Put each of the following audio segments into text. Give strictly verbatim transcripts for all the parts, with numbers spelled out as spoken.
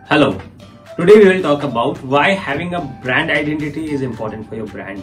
Hello, today we will talk about why having a brand identity is important for your brand.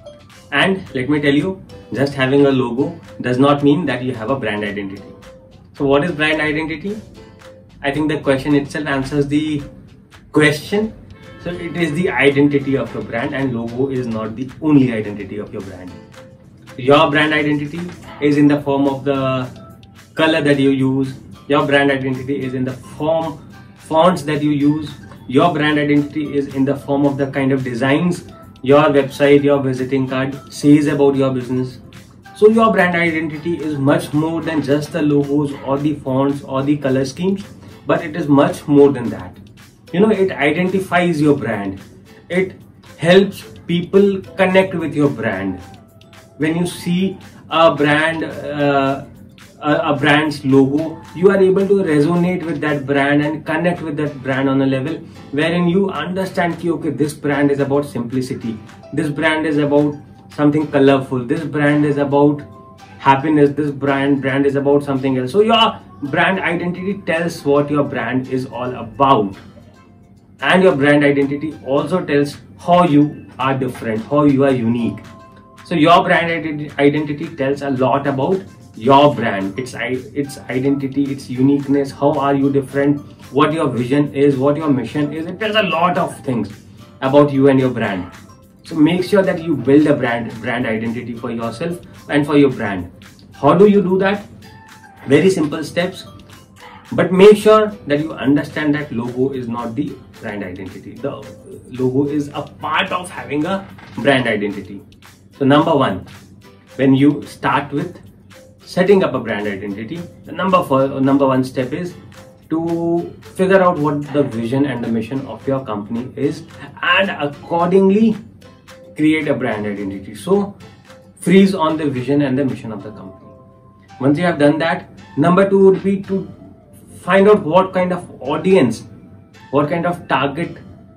And let me tell you, just having a logo does not mean that you have a brand identity. So what is brand identity? I think the question itself answers the question. So it is the identity of your brand, and logo is not the only identity of your brand. Your brand identity is in the form of the color that you use. Your brand identity is in the form fonts that you use. Your brand identity is in the form of the kind of designs your website, your visiting card says about your business. So your brand identity is much more than just the logos or the fonts or the color schemes, but it is much more than that. You know, it identifies your brand. It helps people connect with your brand. When you see a brand uh, a, a brand's logo, you are able to resonate with that brand and connect with that brand on a level wherein you understand that, okay, this brand is about simplicity, this brand is about something colorful, this brand is about happiness, this brand brand is about something else. So your brand identity tells what your brand is all about, and your brand identity also tells how you are different, how you are unique. So your brand identity tells a lot about your brand, its its identity, its uniqueness, how are you different, what your vision is, what your mission is. It tells a lot of things about you and your brand. So make sure that you build a brand brand identity for yourself and for your brand. How do you do that? Very simple steps, but make sure that you understand that logo is not the brand identity. The logo is a part of having a brand identity. So number one, when you start with setting up a brand identity, the number four, number one step is to figure out what the vision and the mission of your company is, and accordingly create a brand identity. So freeze on the vision and the mission of the company. Once you have done that, number two would be to find out what kind of audience, what kind of target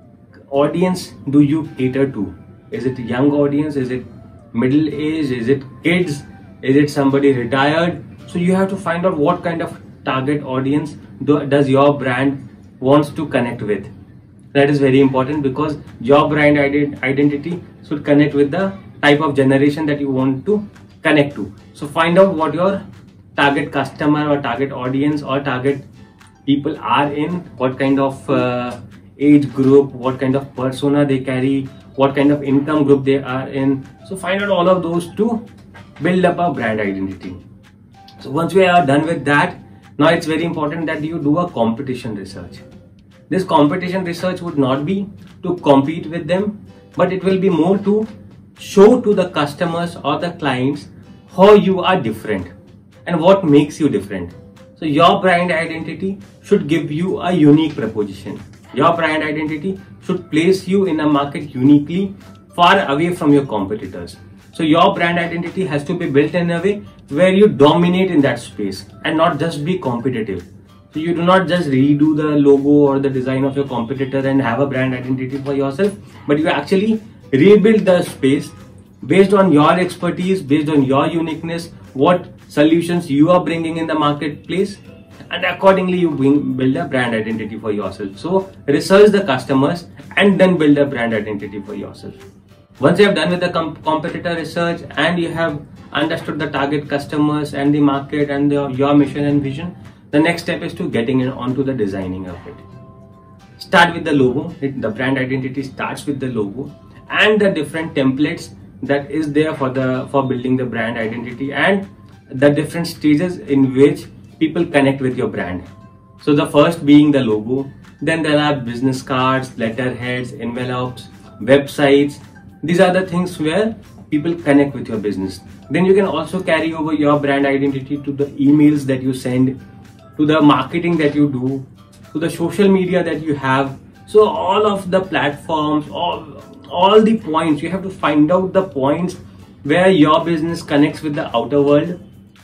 audience do you cater to. Is it a young audience? Is it middle age? Is it kids? Is it somebody retired? So you have to find out what kind of target audience do, does your brand wants to connect with. That is very important, because your brand ident identity should connect with the type of generation that you want to connect to. So find out what your target customer or target audience or target people are in, what kind of uh, age group, what kind of persona they carry, what kind of income group they are in. So find out all of those to build up a brand identity. So once we are done with that, now it's very important that you do a competition research. This competition research would not be to compete with them, but it will be more to show to the customers or the clients how you are different and what makes you different. So your brand identity should give you a unique proposition. Your brand identity should place you in a market uniquely, far away from your competitors. So your brand identity has to be built in a way where you dominate in that space and not just be competitive. So you do not just redo the logo or the design of your competitor and have a brand identity for yourself, but you actually rebuild the space based on your expertise, based on your uniqueness, what solutions you are bringing in the marketplace, and accordingly you bring, build a brand identity for yourself. So research the customers and then build a brand identity for yourself. Once you have done with the com competitor research and you have understood the target customers and the market and the, your mission and vision, the next step is to getting in onto the designing of it. Start with the logo. It, the brand identity starts with the logo and the different templates that is there for the for building the brand identity and the different stages in which people connect with your brand. So the first being the logo, then there are business cards, letterheads, envelopes, websites. These are the things where people connect with your business. Then you can also carry over your brand identity to the emails that you send, to the marketing that you do, to the social media that you have. So all of the platforms, all, all the points, you have to find out the points where your business connects with the outer world.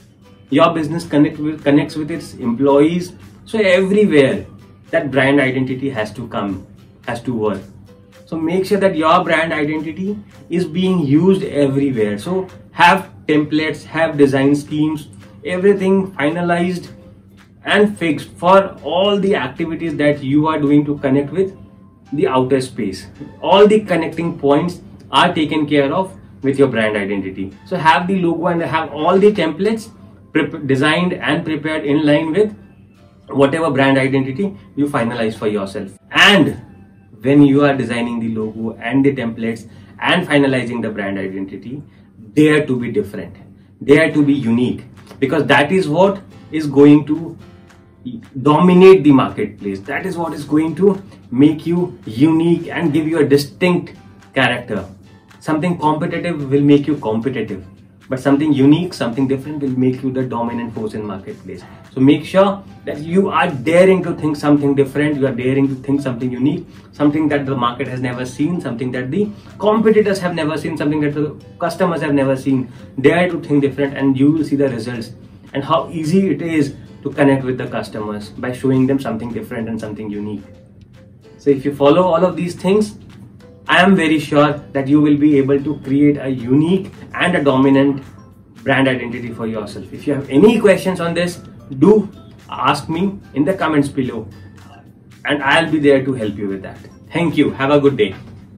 Your business connect with, connects with its employees. So everywhere that brand identity has to come, has to work. So make sure that your brand identity is being used everywhere. So have templates, have design schemes, everything finalized and fixed for all the activities that you are doing to connect with the outer space. All the connecting points are taken care of with your brand identity. So have the logo and have all the templates designed and prepared in line with whatever brand identity you finalize for yourself. And when you are designing the logo and the templates and finalizing the brand identity, dare to be different, dare to be unique, because that is what is going to dominate the marketplace. That is what is going to make you unique and give you a distinct character. Something competitive will make you competitive, but something unique, something different will make you the dominant force in marketplace. So make sure that you are daring to think something different, you are daring to think something unique, something that the market has never seen, something that the competitors have never seen, something that the customers have never seen. Dare to think different and you will see the results and how easy it is to connect with the customers by showing them something different and something unique. So if you follow all of these things, I am very sure that you will be able to create a unique and a dominant brand identity for yourself. If you have any questions on this, do ask me in the comments below and I'll be there to help you with that. Thank you. Have a good day.